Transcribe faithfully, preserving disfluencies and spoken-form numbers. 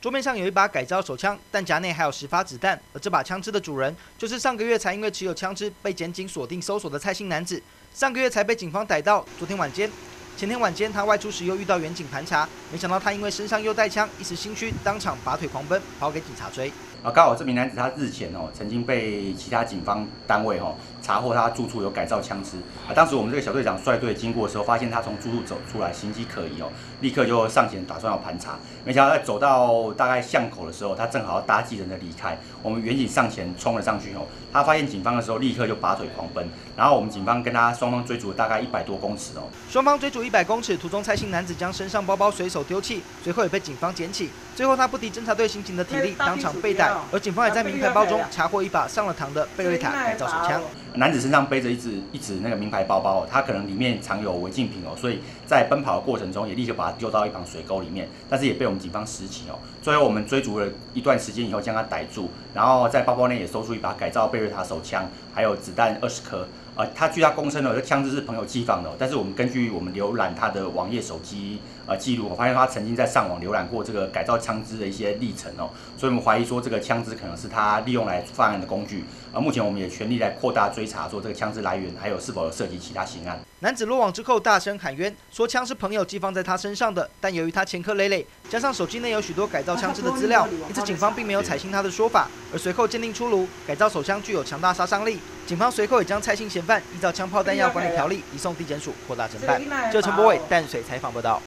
桌面上有一把改造手枪，弹夹内还有十发子弹。而这把枪支的主人，就是上个月才因为持有枪支被检警锁定搜索的蔡姓男子。上个月才被警方逮到，昨天晚间。 前天晚间，他外出时又遇到远警盘查，没想到他因为身上又带枪，一时心虚，当场拔腿狂奔，跑给警察追。 啊，刚好这名男子他日前哦，曾经被其他警方单位哦查获他住处有改造枪支。啊，当时我们这个小队长率队经过的时候，发现他从住处走出来，形迹可疑哦，立刻就上前打算要盘查。没想到在走到大概巷口的时候，他正好要搭机人的离开。我们远警上前冲了上去哦，他发现警方的时候，立刻就拔腿狂奔。然后我们警方跟他双方追逐了大概一百多公尺哦。 双方追逐一百公尺，途中蔡姓男子将身上包包随手丢弃，随后也被警方捡起。最后他不敌侦查队刑警的体力，当场被逮。而警方也在名牌包中查获一把上了膛的贝瑞塔改造手枪。 男子身上背着一只一只那个名牌包包，他可能里面藏有违禁品哦，所以在奔跑的过程中也立刻把它丢到一旁水沟里面，但是也被我们警方拾起哦。最后我们追逐了一段时间以后，将他逮住，然后在包包内也搜出一把改造贝瑞塔手枪，还有子弹二十颗。 呃，他据他供称呢，这枪支是朋友寄放的、哦，但是我们根据我们浏览他的网页手机呃记录，我发现他曾经在上网浏览过这个改造枪支的一些历程哦，所以我们怀疑说这个枪支可能是他利用来犯案的工具。呃，目前我们也全力来扩大追查，说这个枪支来源还有是否有涉及其他刑案。 男子落网之后大声喊冤，说枪是朋友寄放在他身上的，但由于他前科累累，加上手机内有许多改造枪支的资料，因此警方并没有采信他的说法。而随后鉴定出炉，改造手枪具有强大杀伤力。 警方随后也将蔡姓嫌犯依照枪炮弹药管理条例移送地检署扩大侦办。这陈柏伟淡水采访报道。